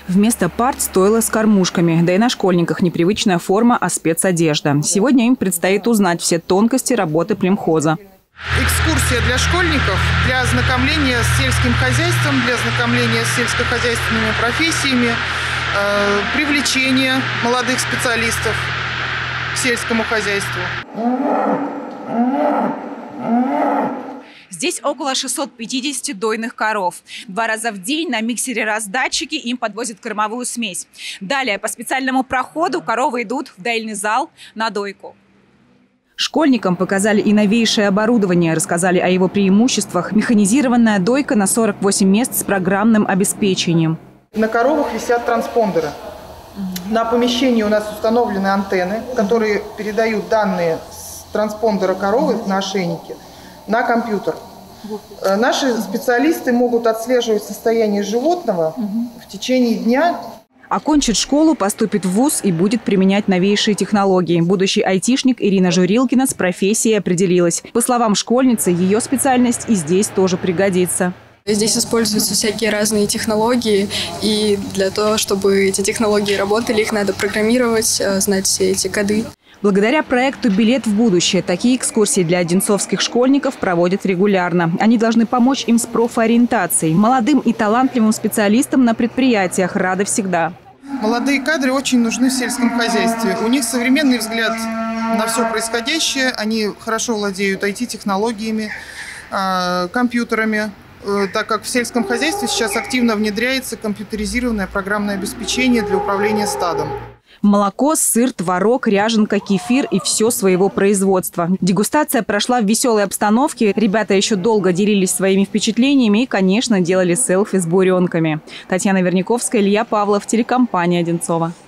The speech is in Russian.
Вместо парт стойло с кормушками, да и на школьниках непривычная форма, а спецодежда. Сегодня им предстоит узнать все тонкости работы племхоза. Экскурсия для школьников, для ознакомления с сельским хозяйством, для ознакомления с сельскохозяйственными профессиями, привлечение молодых специалистов к сельскому хозяйству. Здесь около 650 дойных коров. 2 раза в день на миксере-раздатчике им подвозят кормовую смесь. Далее по специальному проходу коровы идут в доильный зал на дойку. Школьникам показали и новейшее оборудование, рассказали о его преимуществах. Механизированная дойка на 48 мест с программным обеспечением. На коровах висят транспондеры. На помещении у нас установлены антенны, которые передают данные с транспондера коровы на ошейнике на компьютер. Наши специалисты могут отслеживать состояние животного в течение дня. Окончит школу, поступит в вуз и будет применять новейшие технологии. Будущий айтишник Ирина Журилкина с профессией определилась. По словам школьницы, ее специальность и здесь тоже пригодится. Здесь используются всякие разные технологии, и для того, чтобы эти технологии работали, их надо программировать, знать все эти коды. Благодаря проекту «Билет в будущее» такие экскурсии для одинцовских школьников проводят регулярно. Они должны помочь им с профориентацией. Молодым и талантливым специалистам на предприятиях рады всегда. Молодые кадры очень нужны в сельском хозяйстве. У них современный взгляд на все происходящее. Они хорошо владеют IT-технологиями, компьютерами, так как в сельском хозяйстве сейчас активно внедряется компьютеризированное программное обеспечение для управления стадом. Молоко, сыр, творог, ряженка, кефир и все своего производства. Дегустация прошла в веселой обстановке. Ребята еще долго делились своими впечатлениями и, конечно, делали селфи с буренками. Татьяна Верняковская, Илья Павлов, телекомпания «Одинцово».